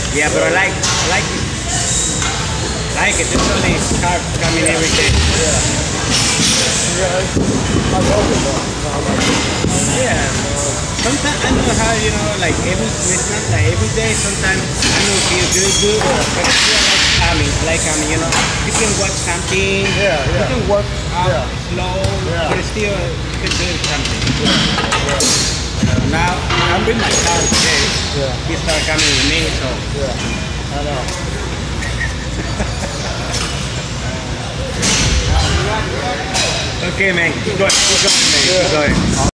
Yeah, but I like it. Like it. It's only hard coming every day. Yeah, I love it though. Yeah. Sometimes I know how, like it's not like every day. Sometimes I don't feel good, but I feel like coming. You can watch something. Yeah, You yeah. can work out Yeah. slow, Yeah. but it's still you can do something. Yeah. Now I'm with my son today. Yeah. He started coming with me, so. Yeah. I know. Okay, man. Keep going, man. Keep going.